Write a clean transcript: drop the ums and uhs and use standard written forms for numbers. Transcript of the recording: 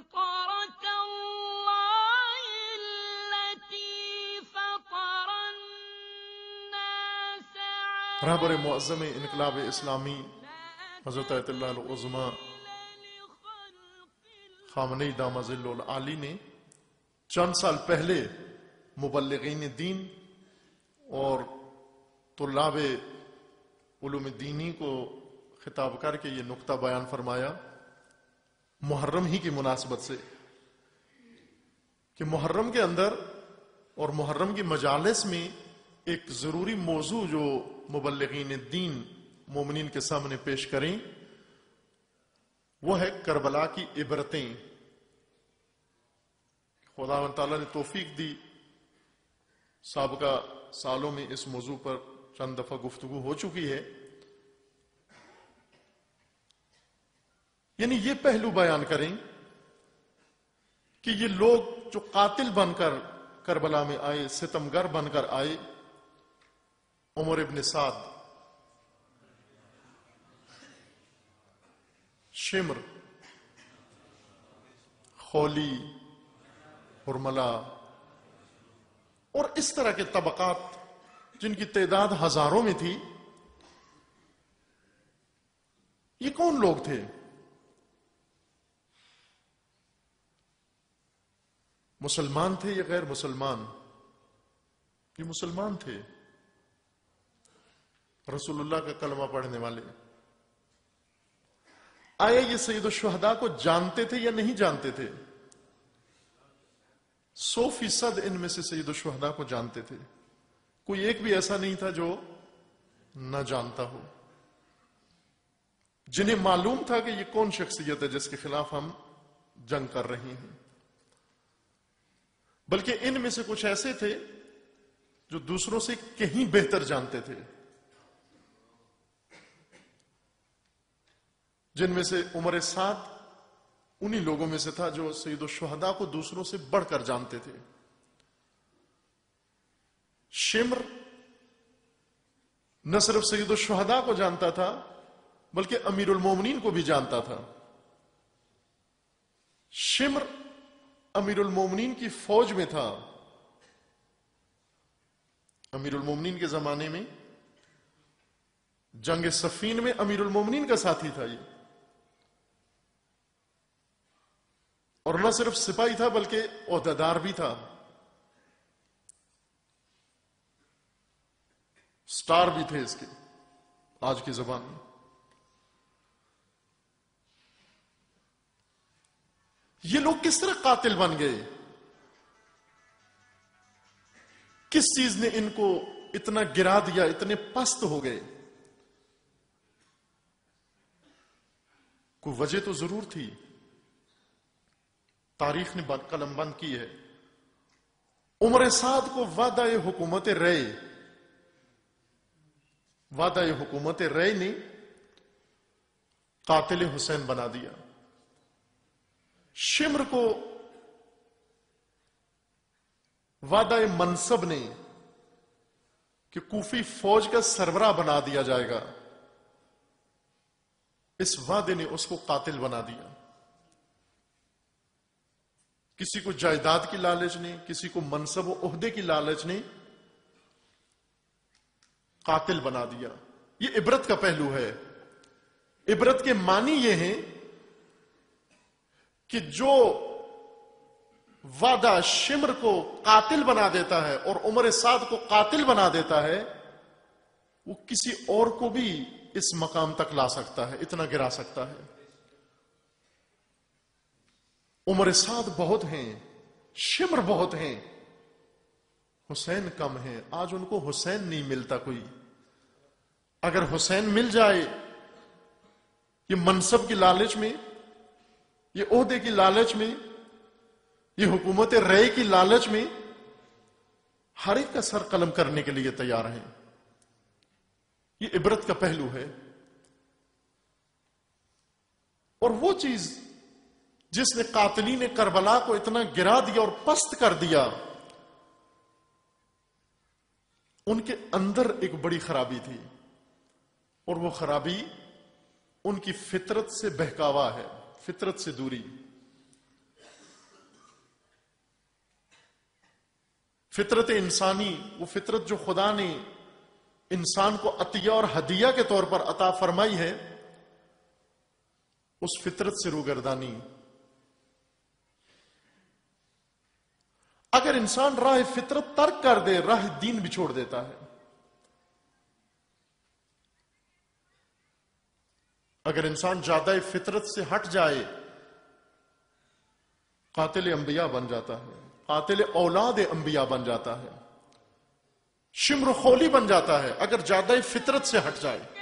فطرة الله التي فطر الناس رہبر معظم انقلاب اسلامی حضرت آیت اللہ العظمیٰ خامنئی دامہ ظل العالی نے چند سال پہلے مبلغین دین اور طلاب علوم دینی کو خطاب کر کے یہ نقطہ بیان فرمایا محرم ہی کی مناسبت سے کہ محرم کے اندر اور محرم کی مجالس میں ایک ضروری موضوع جو مبلغین دین مومنین کے سامنے پیش کریں وہ ہے کربلا کی عبرتیں. خدا تعالیٰ نے توفیق دی، سابقہ سالوں میں اس موضوع پر چند دفعہ گفتگو ہو چکی ہے. یعنی یہ پہلو بیان کریں کہ یہ لوگ جو قاتل بن کر کربلا میں آئے، ستمگر بن کر آئے، عمر ابن سعد، شمر، خولی، حرملہ اور اس طرح کے طبقات جن کی تعداد ہزاروں میں تھی، یہ کون لوگ تھے؟ مسلمان تھے یا غیر مسلمان؟ یہ مسلمان تھے، رسول اللہ کا کلمہ پڑھنے والے. آیا یہ سید الشہداء کو جانتے تھے یا نہیں جانتے تھے؟ 100% ان میں سے سید الشہداء کو جانتے تھے، کوئی ایک بھی ایسا نہیں تھا جو نہ جانتا ہو. جنہیں معلوم تھا کہ یہ کون شخصیت ہے جس کے خلاف ہم جنگ کر رہے ہیں. بلکہ ان میں سے کچھ ایسے تھے جو دوسروں سے کہیں بہتر جانتے تھے، جن میں سے عمر سعد انہی لوگوں میں سے تھا جو سید الشہداء کو دوسروں سے بڑھ کر جانتے تھے. شمر نہ صرف سید الشہداء کو جانتا تھا بلکہ امیر المومنین کو بھی جانتا تھا. شمر امیر المومنین کی فوج میں تھا. امیر المومنین کے زمانے میں جنگ صفین میں امیر المومنین کا ساتھی تھا یہ، اور نہ صرف سپاہی تھا بلکہ عہدیدار بھی تھا، سٹار بھی تھے اس کے آج کی زبان میں. یہ لوگ کس طرح قاتل بن گئے؟ کس چیز نے ان کو اتنا گرا دیا، اتنے پست ہو گئے؟ کوئی وجہ تو ضرور تھی، تاریخ نے قلم بند کی ہے. عمر سعد کو وعدہ حکومت رے نے قاتل حسین بنا دیا. شمر کو وعدہ منصب نے کہ کوفی فوج کا سربراہ بنا دیا جائے گا، اس وعدے نے اس کو قاتل بنا دیا. کسی کو جائیداد کی لالچ نے، کسی کو منصب و عہدے کی لالچ نے قاتل بنا دیا. یہ عبرت کا پہلو ہے. عبرت کے معنی یہ ہیں کہ جو وعدہ شمر کو قاتل بنا دیتا ہے اور عمر سعد کو قاتل بنا دیتا ہے، وہ کسی اور کو بھی اس مقام تک لا سکتا ہے، اتنا گرا سکتا ہے. عمر سعد بہت ہیں، شمر بہت ہیں، حسین کم ہیں. آج ان کو حسین نہیں ملتا کوئی. اگر حسین مل جائے، یہ منصب کی لالچ میں، یہ عہدے کی لالچ میں، یہ حکومت رے کی لالچ میں ہر ایک کا سر قلم کرنے کے لیے تیار ہیں. یہ عبرت کا پہلو ہے. اور وہ چیز جس نے قاتلین کربلا کو اتنا گرا دیا اور پست کر دیا، ان کے اندر ایک بڑی خرابی تھی، اور وہ خرابی ان کی فطرت سے بہکاوا ہے، فطرت سے دوری. فطرت انسانی، وہ فطرت جو خدا نے انسان کو عطیہ اور ہدیہ کے طور پر عطا فرمائی ہے، اس فطرت سے روگردانی. اگر انسان راہ فطرت ترک کر دے، راہ دین بھی چھوڑ دیتا ہے. اگر انسان جادہ فطرت سے ہٹ جائے، قاتل انبیاء بن جاتا ہے، قاتل اولاد انبیاء بن جاتا ہے، شمر خولی بن جاتا ہے اگر جادہ فطرت سے ہٹ جائے.